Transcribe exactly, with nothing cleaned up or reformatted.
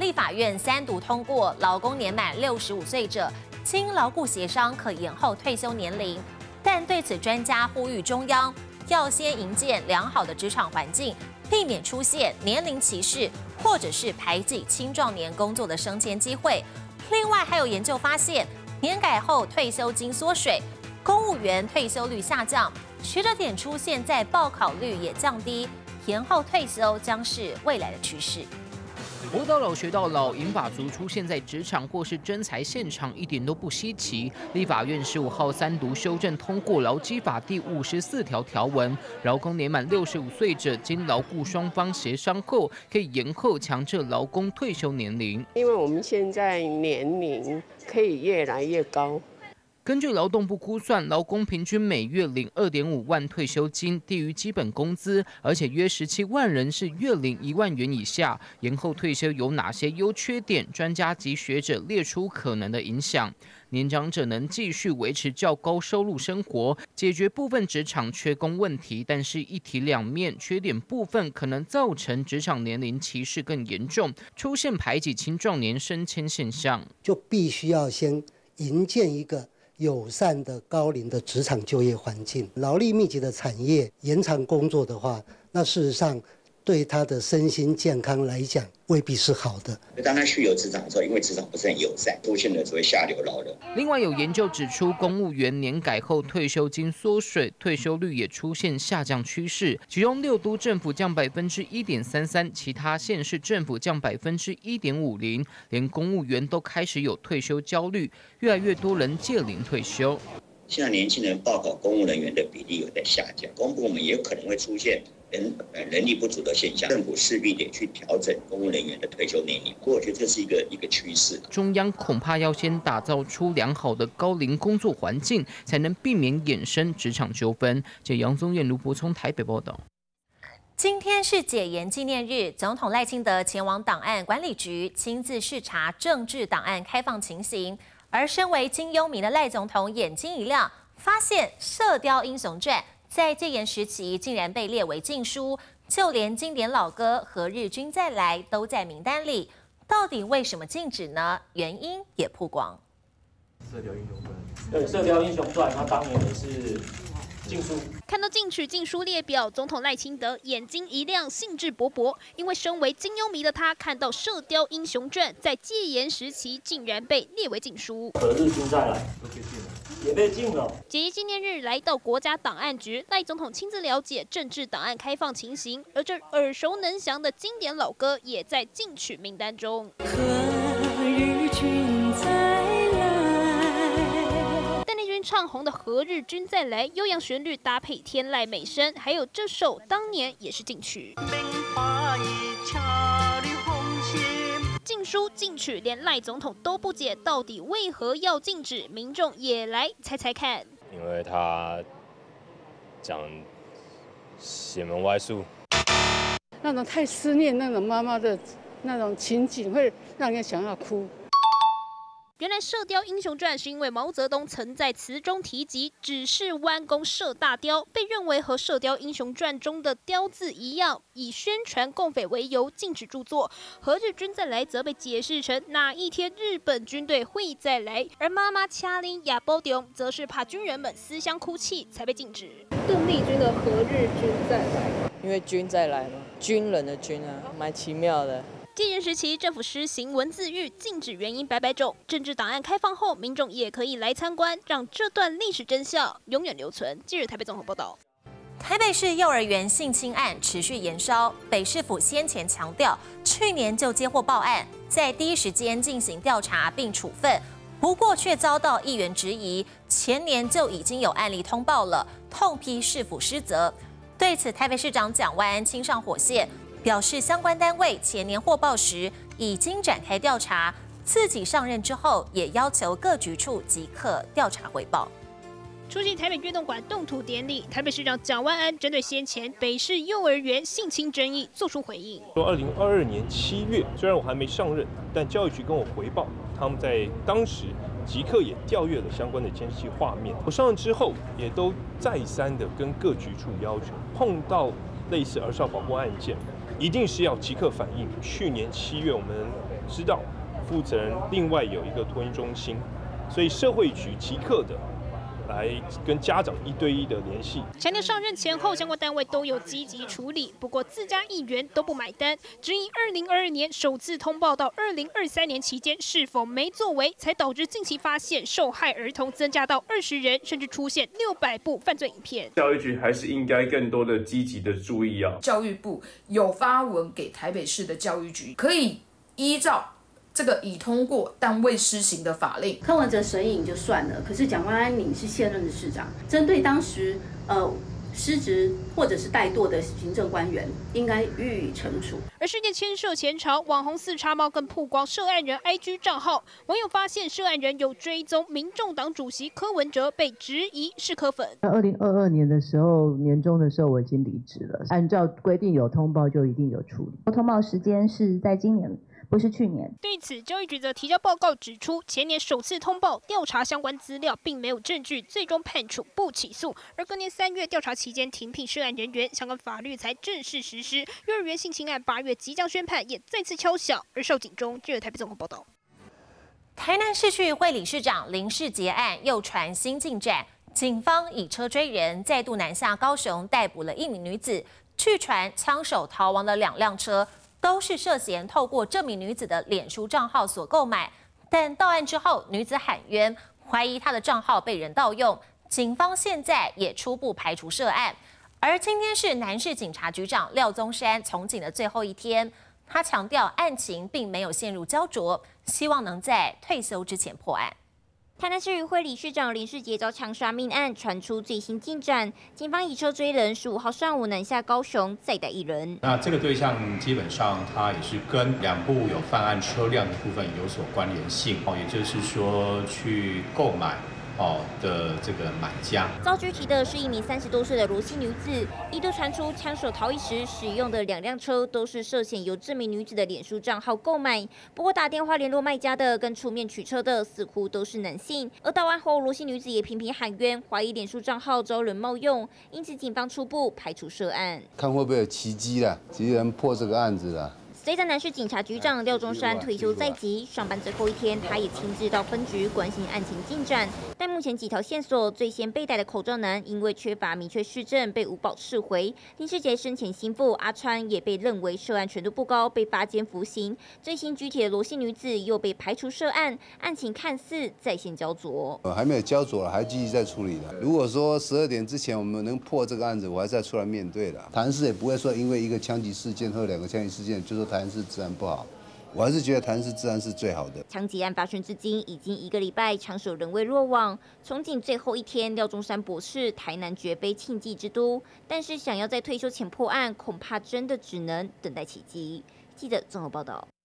立法院三读通过，劳工年满六十五岁者，经劳雇协商可延后退休年龄。但对此，专家呼吁中央要先营建良好的职场环境，避免出现年龄歧视或者是排挤青壮年工作的升迁机会。另外，还有研究发现，年改后退休金缩水，公务员退休率下降。学者点出，现在报考率也降低，延后退休将是未来的趋势。 活到老学到老，银发族出现在职场或是征才现场一点都不稀奇。立法院十五号三读修正通过劳基法第五十四条条文，劳工年满六十五岁者，经劳雇双方协商后，可以延后强制劳工退休年龄。 因为我们现在年龄可以越来越高。 根据劳动部估算，劳工平均每月领 二点五万退休金，低于基本工资，而且约十七万人是月领一万元以下。延后退休有哪些优缺点？专家及学者列出可能的影响。年长者能继续维持较高收入生活，解决部分职场缺工问题，但是一体两面，缺点部分可能造成职场年龄歧视更严重，出现排挤青壮年升迁现象。 就必须要先营建一个友善的高龄的职场就业环境，劳力密集的产业延长工作的话，那事实上对他的身心健康来讲未必是好的。 当他去有职场的时候，因为职场不是很友善，出现了所谓下流老人。 另外有研究指出，公务员年改后退休金缩水，退休率也出现下降趋势。其中六都政府降百分之一点三三，其他县市政府降百分之一点五零，连公务员都开始有退休焦虑，越来越多人届龄退休。 现在年轻人报考公务人员的比例有在下降，公部门也有可能会出现人呃人力不足的现象，政府势必得去调整公务人员的退休年龄。不过我觉得这是一个一个趋势。 中央恐怕要先打造出良好的高龄工作环境，才能避免衍生职场纠纷。记者杨宗彦、卢柏聪台北报道。 今天是解严纪念日，总统赖清德前往档案管理局亲自视察政治档案开放情形。而身为金庸迷的赖总统眼睛一亮，发现《射雕英雄传》在戒严时期竟然被列为禁书，就连经典老歌《何日君再来》都在名单里。到底为什么禁止呢？原因也曝光。 《射雕英雄传》对，《射雕英雄传》它当年也是禁书。 看到禁取禁书列表，总统赖清德眼睛一亮，兴致勃勃。因为身为金庸迷的他，看到《射雕英雄传》在戒严时期竟然被列为禁书。 何日君再来都被禁了，也被禁了。 解严纪念日来到国家档案局，赖总统亲自了解政治档案开放情形，而这耳熟能详的经典老歌也在禁取名单中。 何日君再来？ 邓丽君唱红的《何日君再来》，悠扬旋律搭配天籁美声，还有这首当年也是禁曲。禁书禁曲，连赖总统都不解，到底为何要禁止？民众也来猜猜看。 因为他讲邪门歪术， 那种太思念那种妈妈的那种情景，会让人想要哭。 原来《射雕英雄传》是因为毛泽东曾在词中提及只是弯弓射大雕，被认为和《射雕英雄传》中的雕字一样，以宣传共匪为由禁止著作。何日君再来则被解释成哪一天日本军队会再来，而妈妈掐林亚波丢则是怕军人们思乡哭泣才被禁止。 邓丽君的《何日君再来》， 因为君再来嘛，军人的军啊，蛮奇妙的。 戒严时期，政府施行文字狱，禁止原因百百种。政治档案开放后，民众也可以来参观，让这段历史真相永远留存。今日台北综合报道。 台北市幼儿园性侵案持续延烧，北市府先前强调，去年就接获报案，在第一时间进行调查并处分，不过却遭到议员质疑，前年就已经有案例通报了，痛批市府失责。对此，台北市长蒋万安亲上火线。表示相关单位前年获报时已经展开调查，自己上任之后也要求各局处即刻调查汇报。 出席台北运动馆动土典礼，台北市长蒋万安针对先前北市幼儿园性侵争议作出回应， 说二零二二年七月，虽然我还没上任，但教育局跟我回报，他们在当时即刻也调阅了相关的监视器画面。我上任之后，也都再三的跟各局处要求，碰到类似儿少保护案件， 一定是要即刻反应。去年七月我们知道负责人另外有一个托婴中心，所以社会局即刻的来跟家长一对一的联系。 强调上任前后相关单位都有积极处理，不过自家议员都不买单，质疑二零二二年首次通报到二零二三年期间是否没作为，才导致近期发现受害儿童增加到二十人，甚至出现六百部犯罪影片。 教育局还是应该更多的积极的注意啊。 教育部有发文给台北市的教育局，可以依照这个已通过但未施行的法令。 柯文哲神隐就算了，可是蒋万安你是现任的市长，针对当时呃失职或者是怠惰的行政官员，应该予以惩处。 而事件牵涉前朝，网红四叉猫更曝光涉案人 I G 账号，网友发现涉案人有追踪民众党主席柯文哲，被质疑是柯粉。 二零二二年的时候，年中的时候我已经离职了，按照规定有通报就一定有处理。 通报时间是在今年，不是去年。 对此，教育局则提交报告指出，前年首次通报调查相关资料，并没有证据，最终判处不起诉。而隔年三月调查期间停聘涉案人员，相关法律才正式实施。幼儿园性侵案八月即将宣判，也再次敲响。而邵景中，记者台北综合报道。 台南市区会理事长林世杰案又传新进展，警方以车追人，再度南下高雄逮捕了一名女子。据传枪手逃亡的两辆车，都是涉嫌透过这名女子的脸书账号所购买，但到案之后，女子喊冤，怀疑她的账号被人盗用。警方现在也初步排除涉案。而今天是南市警察局长廖宗山从警的最后一天，他强调案情并没有陷入焦灼，希望能在退休之前破案。 台南市渔会理事长林世杰遭枪杀命案传出最新进展，警方以车追人，十五号上午南下高雄，再逮一人。 那这个对象基本上他也是跟两部有犯案车辆的部分有所关联性，哦，也就是说去购买。哦的这个买家遭拘提的是一名三十多岁的罗姓女子，一度传出枪手逃逸时使用的两辆车都是涉嫌由这名女子的脸书账号购买。不过打电话联络卖家的跟出面取车的似乎都是男性。而到案后，罗姓女子也频频喊冤，怀疑脸书账号遭人冒用，因此警方初步排除涉案。 看会不会有奇迹啦，奇迹能破这个案子啦。 随着南市警察局长廖中山退休在即，上班最后一天，他也亲自到分局关心案情进展。但目前几条线索，最先被逮的口罩男因为缺乏明确事证，被五保释回。林世杰生前心腹阿川也被认为涉案程度不高，被罚监服刑。最新拘提的罗姓女子又被排除涉案，案情看似在线焦灼。 呃，还没有焦灼了，还继续在处理的。如果说十二点之前我们能破这个案子，我还是要出来面对的。台南市也不会说因为一个枪击事件或两个枪击事件就说台南市治安不好，我还是觉得台南市治安是最好的。 枪击案发生至今已经一个礼拜，枪手仍未落网。从警最后一天，廖中山博士，台南绝非庆忌之都，但是想要在退休前破案，恐怕真的只能等待奇迹。记者综合报道。